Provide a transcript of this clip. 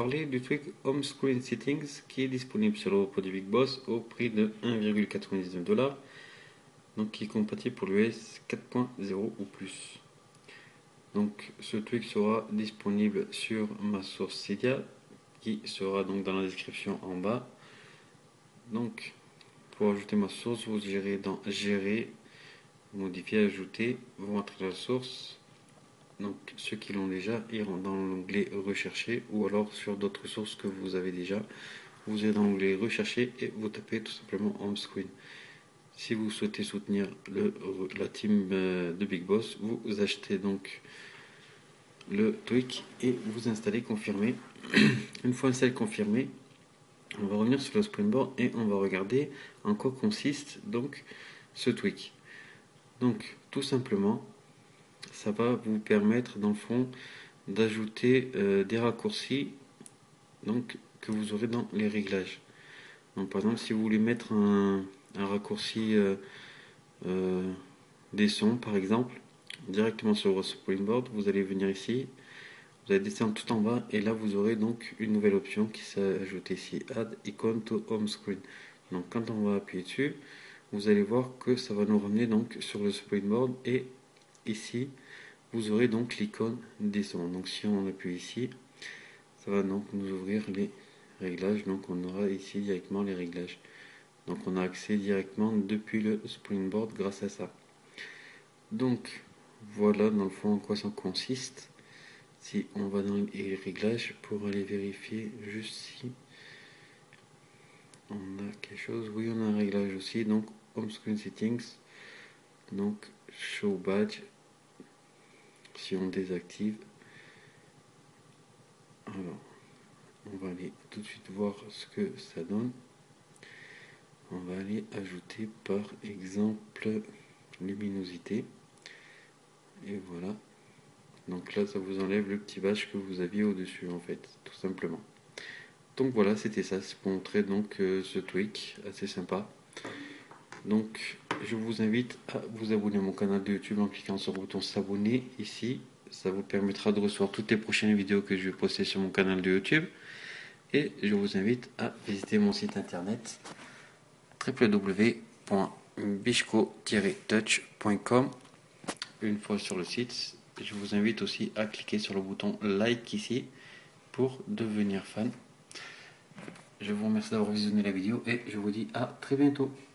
parler du tweak Home Screen Settings qui est disponible sur le produit Big Boss au prix de 1,99$, donc qui est compatible pour l'iOS 4.0 ou plus. Donc ce tweak sera disponible sur ma source Cydia qui sera donc dans la description en bas. Donc pour ajouter ma source, vous irez dans Gérer, Modifier, Ajouter, vous entrez la source. Donc ceux qui l'ont déjà iront dans l'onglet Rechercher, ou alors sur d'autres sources que vous avez déjà, vous allez dans l'onglet Rechercher et vous tapez tout simplement Home Screen. Si vous souhaitez soutenir la team de Big Boss, vous achetez donc le tweak et vous installez confirmé. Une fois installé confirmé, on va revenir sur le Springboard et on va regarder en quoi consiste donc ce tweak. Donc tout simplement, ça va vous permettre dans le fond d'ajouter des raccourcis donc que vous aurez dans les réglages. Donc par exemple, si vous voulez mettre un raccourci des sons par exemple directement sur votre Springboard, vous allez venir ici, vous allez descendre tout en bas et là vous aurez donc une nouvelle option qui s'ajoute ici, Add Icon to Home Screen. Donc quand on va appuyer dessus, vous allez voir que ça va nous ramener donc sur le Springboard et ici vous aurez donc l'icône des sons. Donc si on appuie ici, ça va donc nous ouvrir les réglages. Donc on aura ici directement les réglages. Donc on a accès directement depuis le Springboard grâce à ça. Donc voilà dans le fond en quoi ça consiste. Si on va dans les réglages pour aller vérifier juste si on a quelque chose. Oui, on a un réglage aussi. Donc Home Screen Settings. Donc Show Badge. Si on désactive. Alors, on va aller tout de suite voir ce que ça donne. On va aller ajouter par exemple luminosité. Et voilà. Donc là, ça vous enlève le petit badge que vous aviez au-dessus, en fait, tout simplement. Donc voilà, c'était ça. C'est pour montrer donc ce tweak assez sympa. Donc, je vous invite à vous abonner à mon canal de YouTube en cliquant sur le bouton s'abonner ici. Ça vous permettra de recevoir toutes les prochaines vidéos que je vais poster sur mon canal de YouTube. Et je vous invite à visiter mon site internet www.bishko-touch.com. Une fois sur le site, je vous invite aussi à cliquer sur le bouton like ici pour devenir fan. Je vous remercie d'avoir visionné la vidéo et je vous dis à très bientôt.